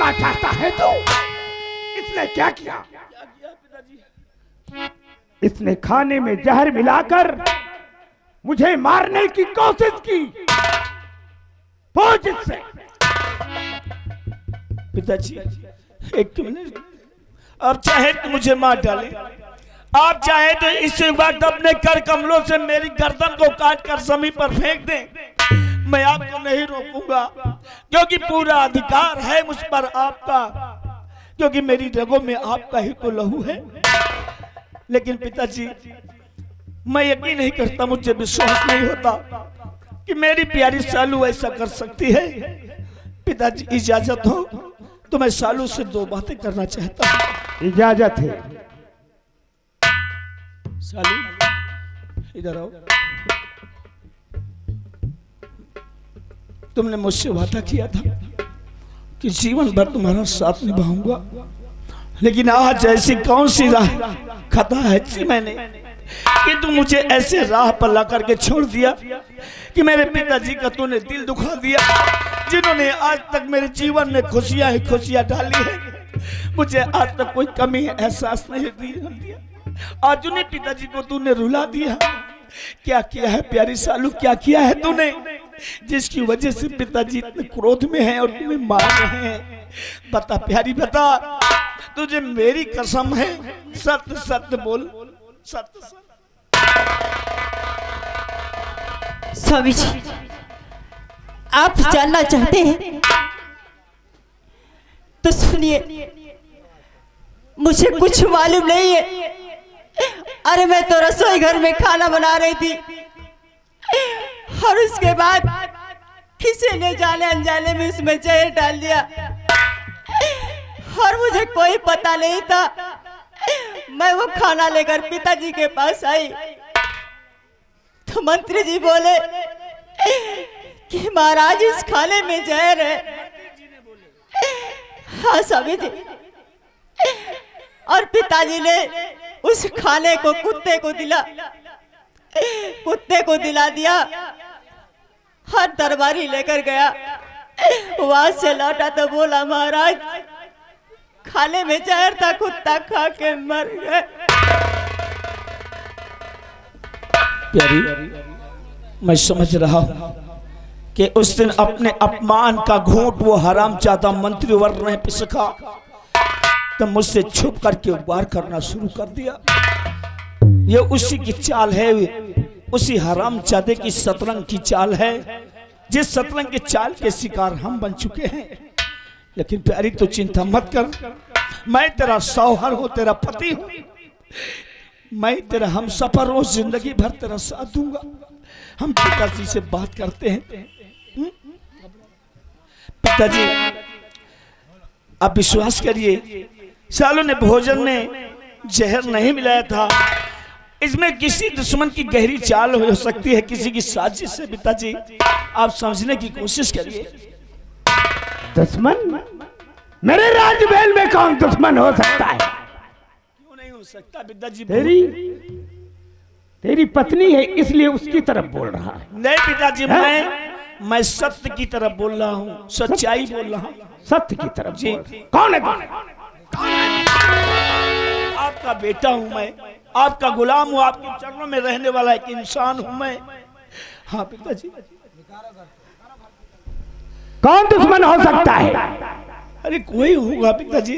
मारना चाहता है तो इसने क्या किया? पिताजी? इसने खाने में जहर मिलाकर मुझे मारने की कोशिश की। पूछ इससे। पिताजी एक मिनट, आप चाहे तो मुझे मार डाले, आप चाहे तो इसी वक्त अपने कर कमलों से मेरी गर्दन को काट कर जमीन पर फेंक दें, मैं आपको नहीं रोकूंगा, क्योंकि पूरा अधिकार है मुझ पर आपका, क्योंकि मेरी रगों में आपका ही तो लहू है। लेकिन पिताजी मैं यकीन नहीं करता, मुझे विश्वास नहीं होता कि मेरी प्यारी सालू ऐसा कर सकती है। पिताजी इजाजत हो तो मैं सालू से दो बातें करना चाहता हूँ। इजाजत है। सालू इधर आओ। तुमने मुझसे वादा किया था कि जीवन भर तुम्हारा साथ निभाऊंगा, लेकिन आज ऐसी कौन सी राह खता है थी मैंने कि तुम मुझे ऐसे राह पर ला करके छोड़ दिया कि मेरे पिताजी का तूने दिल दुखा दिया, जिन्होंने आज तक मेरे जीवन में खुशियां ही खुशियां डाली है। मुझे आज तक कोई कमी एहसास नहीं दिया, आज उन्हें पिताजी को तूने रुला दिया। क्या किया है प्यारी सालू, क्या किया है तूने, जिसकी वजह से पिताजी इतने क्रोध में हैं और तुम्हें मार रहे हैं? बता प्यारी बता, तुझे मेरी कसम है, सत्य सत्य बोल, सत्य सत्य। स्वामी जी, आप जानना चाहते हैं तो सुनिए, मुझे कुछ मालूम नहीं है। अरे मैं तो रसोई घर में खाना बना रही थी और उसके बाद किसी ने जाने अनजाने में उसमें जहर डाल दिया और मुझे कोई पता नहीं था। मैं वो खाना लेकर पिताजी के पास आई तो मंत्री जी बोले कि महाराज इस खाने में जहर है। हाँ स्वामी जी, और पिताजी ने उस खाने को कुत्ते को दिला दिया। हर दरबारी लेकर गया, वहां से लौटा तो बोला महाराज खाने में जहर था, कुत्ता खा के मर गए। प्यारी, मैं समझ रहा हूं कि उस दिन अपने अपमान का घूंट वो हरामजादा मंत्री वर्ग ने पिसका तो मुझसे छुप करके वार करना शुरू कर दिया। ये उसी की चाल है, उसी हरामजादे की शतरंज की चाल है, जिस शतरंज के चाल के शिकार हम बन चुके हैं। लेकिन प्यारी तो चिंता मत कर, मैं तेरा सौहर हूं, तेरा पति हूं, मैं तेरा हम सफर हूं, जिंदगी भर तेरा साथ दूंगा। हम पिताजी से बात करते हैं। पिताजी आप विश्वास करिए, सालों ने भोजन में जहर नहीं मिलाया था, इसमें किसी दुश्मन की गहरी चाल हो सकती है, किसी की साजिश से। पिताजी आप समझने की कोशिश करिए। दुश्मन? मेरे राजमहल में कौन दुश्मन हो सकता है? क्यों नहीं हो सकता पिताजी? तेरी पत्नी है इसलिए उसकी तरफ बोल रहा है। नहीं पिताजी, मैं सत्य की तरफ बोल रहा हूँ, सच्चाई बोल रहा हूँ। सत्य की तरफ जी। कौन है? आपका बेटा हूँ मैं, आपका गुलाम हूँ, आपके चरणों में रहने वाला एक इंसान हूँ मैं। हाँ पिताजी। कौन दुश्मन हो सकता है? अरे कोई होगा पिताजी,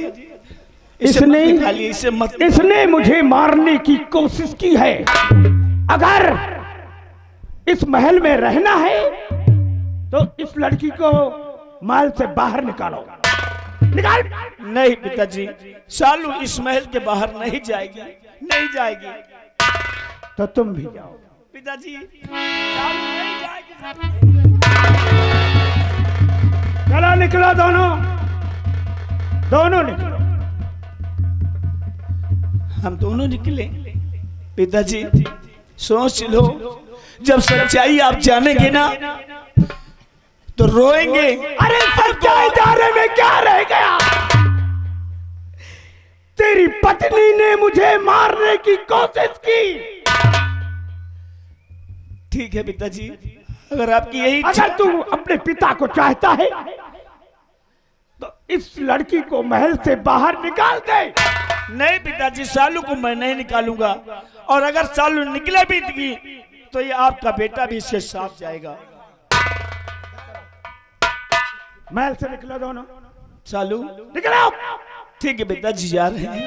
इसने मुझे मारने की कोशिश की है। अगर इस महल में रहना है तो इस लड़की को महल से बाहर निकालो। निकाल। नहीं पिताजी, सालू इस महल के बाहर नहीं जाएगी, नहीं जाएगी। तो तुम भी जाओ। पिताजी सालू नहीं जाएगी। चलो निकलो, दोनों निकलो। हम दोनों निकले। पिताजी सोच लो, जब सच्चाई आप जानेंगे ना तो रोएंगे। अरे सच्चाई जाने में क्या रह गया? तेरी पत्नी ने मुझे मारने की कोशिश की। ठीक है पिताजी, अगर आपकी यही अगर तू अपने पिता को चाहता है तो इस लड़की को महल से बाहर निकाल दे। नहीं पिताजी, सालू को मैं नहीं निकालूंगा, और अगर सालू निकले भी तो ये आपका बेटा भी इसके साथ जाएगा। महल से निकलो दोनों। सालू निकलो। ठीक है पिताजी, जा रहे हैं।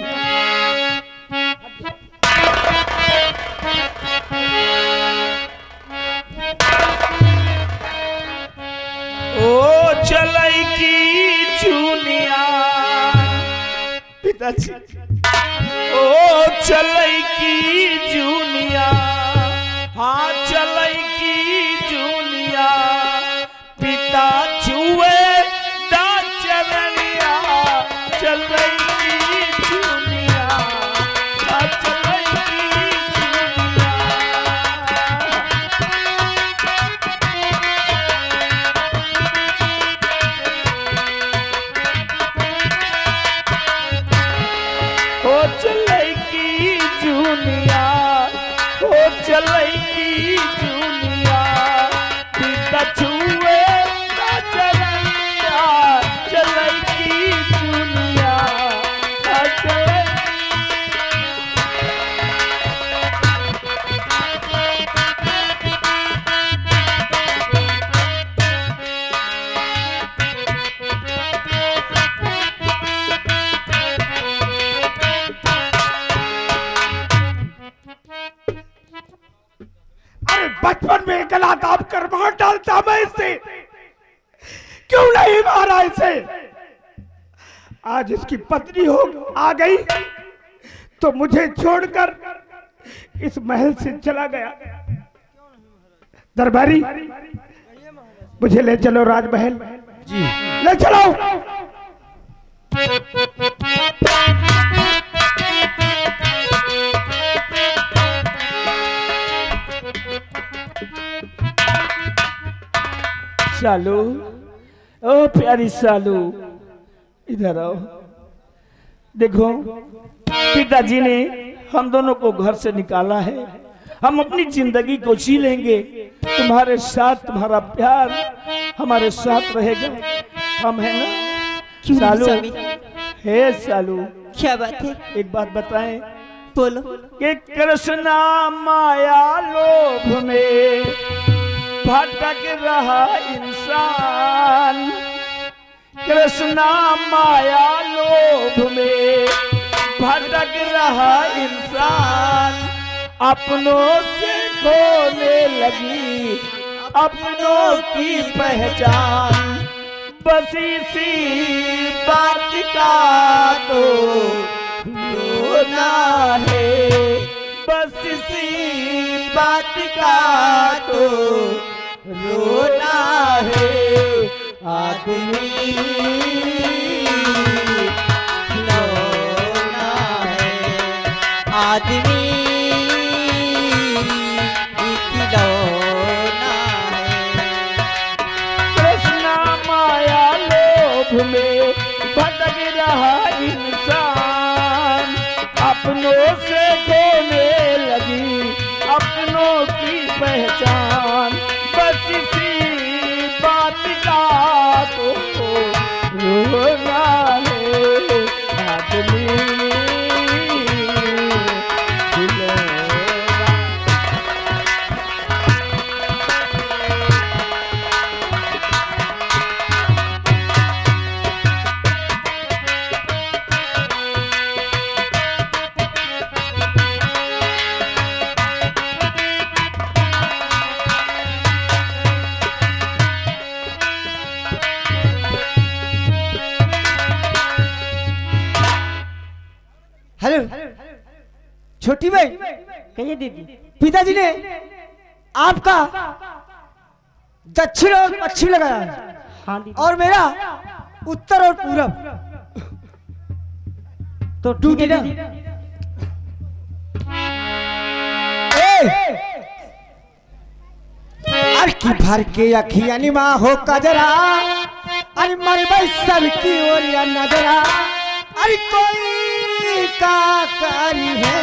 ओ चलाई की चुनिया पिताजी, ओ चलाई की जूनिया, हाँ चलाई की जूनिया, पिता छुए दा चरनिया, चलाई की जूनिया, हाँ चलाई की जूनिया। ओ चलाई की जूनिया, ओ चलाई की जूनिया, पिता छुए दा चरनिया, चलाई की जूनिया, हाँ चलाई। अरे बचपन में गला दाब कर मार डालता मैं इसे, क्यों नहीं मारा इसे? आज इसकी पत्नी हो आ गई तो मुझे छोड़कर इस महल से चला गया। दरबारी, मुझे ले चलो राजमहल। जी ले चलो। सालू, ओ प्यारी सालू, इधर आओ। देखो पिताजी ने हम दोनों को घर से निकाला है, हम अपनी जिंदगी को जी लेंगे, तुम्हारे साथ तुम्हारा प्यार हमारे साथ रहेगा, हम है ना सालू? हे सालू, क्या बात है? एक बात बताएं, बोलो। कि कृष्णा माया लोभ में भटक रहा इंसान, कृष्णा माया लोभ में भटक रहा इंसान, अपनों से खोने लगी अपनों की पहचान, बस इसी बात का तो रोना है, बस इसी बात का तो रोना है, आदमी खिलौना है, आदमी खिलौना है। कृष्णा माया लोभ में भटक रहा इंसान, अपनों से खोने लगी अपनों की पहचान, बस इसी बात का तो रोना है, आदमी खिलौना। हेलो छोटी भाई, कहिए दीदी। पिताजी ने आपका दक्षिण और पश्चिम लगाया है, हाँ दीदी। और मेरा उत्तर और पूरब, तो ठीक है ना? दीदी। अरे की भर के अखियां निमा हो कजरा, अरे मर भाई सबकी ओर या नजरा, अरे कोई का करी है,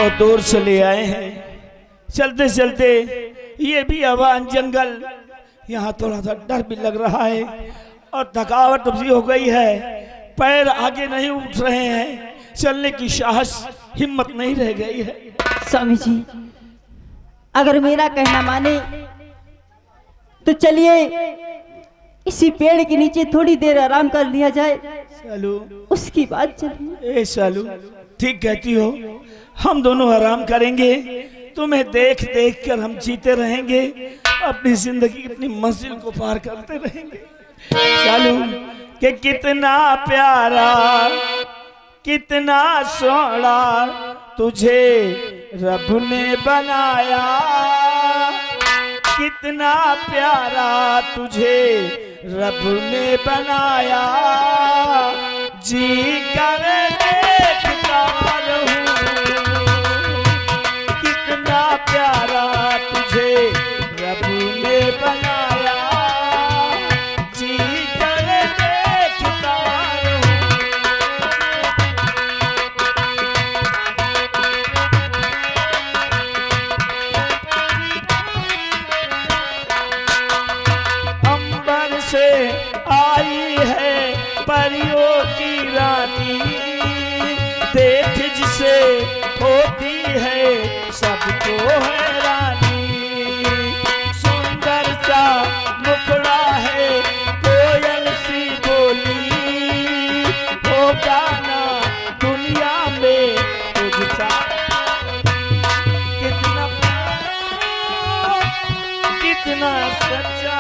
बहुत दूर से ले आए हैं। चलते चलते ये भी आवान जंगल, यहाँ थोड़ा सा डर भी लग रहा है और थकावट भी हो गई है। पैर आगे नहीं उठ रहे हैं, चलने की साहस हिम्मत नहीं रह गई है। स्वामी जी, अगर मेरा कहना माने तो चलिए इसी पेड़ के नीचे थोड़ी देर आराम कर लिया जाए, सालू उसकी बात चलिए। ए सालू, ठीक कहती हो, हम दोनों आराम करेंगे, तुम्हें देख देख कर हम जीते रहेंगे, अपनी जिंदगी अपनी मंजिल को पार करते रहेंगे। सालू कि कितना प्यारा कितना सोना तुझे रब ने बनाया, कितना प्यारा तुझे रब ने बनाया, जी कर देखता रहूं, कितना प्यारा तुझे रब ने बनाया, जी कर देखता रहूं। अंबर से आई है परियों की रानी, देख जिसे होती है सबको हैरानी, सुंदर सा मुखड़ा है कोयल सी बोली, हो गाना दुनिया में तुझसा, कितना प्यारा कितना सच्चा,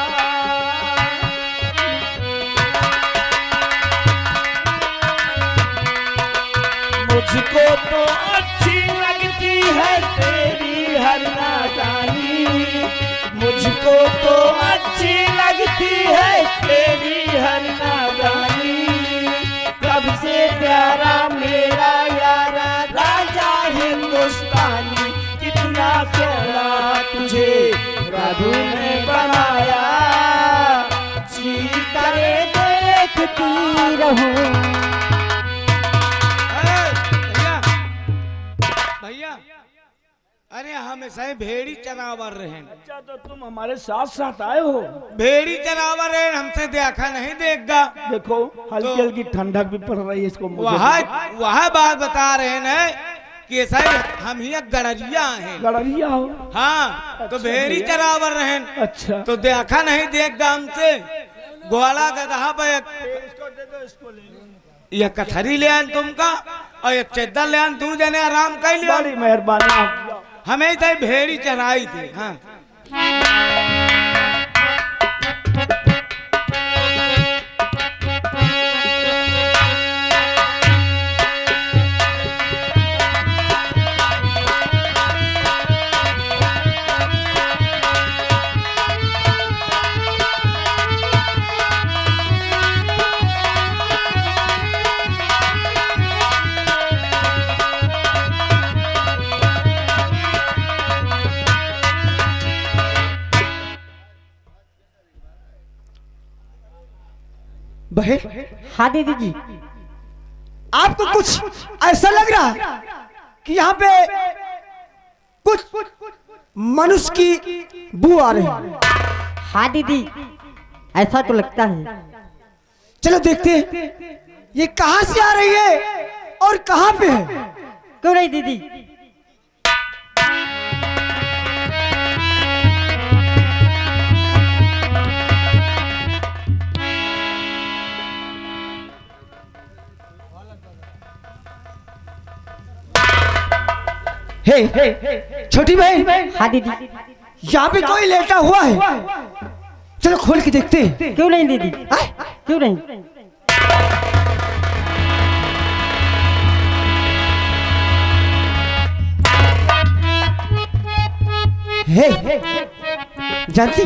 मुझको तो अच्छी लगती है तेरी हर नादानी, मुझको तो अच्छी लगती है तेरी हर नादानी, सबसे प्यारा मेरा यारा राजा हिंदुस्तानी, कितना सोना तुझे प्रभु ने बनाया, जी करे देखती रहूं। भैया, अरे हमेशा ही भेड़ी चरावर रहे। अच्छा, तो तुम हमारे साथ साथ आए हो? भेड़ी चरावर रहे, हमसे देखा नहीं देगा। देखो हल्की हल्की ठंडक भी पड़ रही है इसको। वह बात बता रहे हैं कि ऐसा हम ही गड़रिया हैं। गड़रिया हो? हाँ, तो अच्छा, भेड़ी चरावर रहे। अच्छा, तो देखा नहीं देगा हमसे। ग्वाला गधा पे यह कथरी ले आन तुमका और एक चद्दर ले आन, तू जने आराम कर लिया। बड़ी मेहरबानी। हमें तो भेड़ी चराई थी। हाँ, बहन। हाँ दीदी जी, आपको कुछ ऐसा लग रहा है कि यहाँ पे कुछ मनुष्य की बू आ रही है। हाँ दीदी, ऐसा तो लगता है। चलो देखते हैं ये कहाँ से आ रही है और कहाँ पे है। क्यों नहीं दीदी? हे छोटी बहन। हाँ दीदी। यहाँ पे कोई लेटा हुआ है, चलो खोल के देखते हैं। क्यों नहीं दीदी? क्यों नहीं? हे जानती,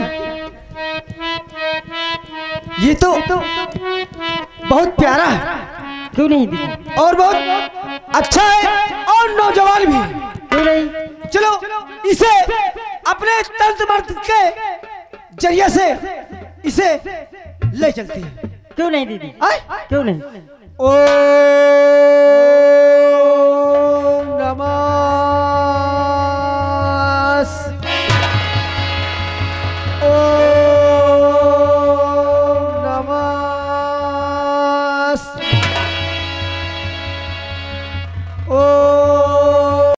ये तो बहुत प्यारा है। क्यों नहीं दीदी? और बहुत अच्छा है और नौजवान भी। क्यों नहीं? चलो इसे अपने तंत्र मंत्र के जरिए से इसे ले चलते हैं। क्यों नहीं दीदी? आए? क्यों नहीं? ओ